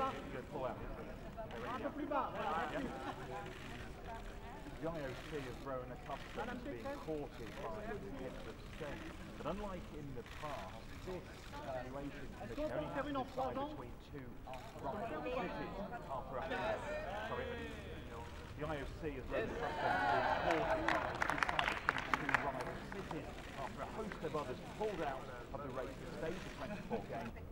Un peu plus bas, voilà. The IOC has grown accustomed to being courted by the heads of state, but unlike in the past, this evaluation commission only has to decide between two rival cities after a the IOC has grown accustomed to being courted by deciding between two rival cities after a host of others pulled out of the race to stage the 24 game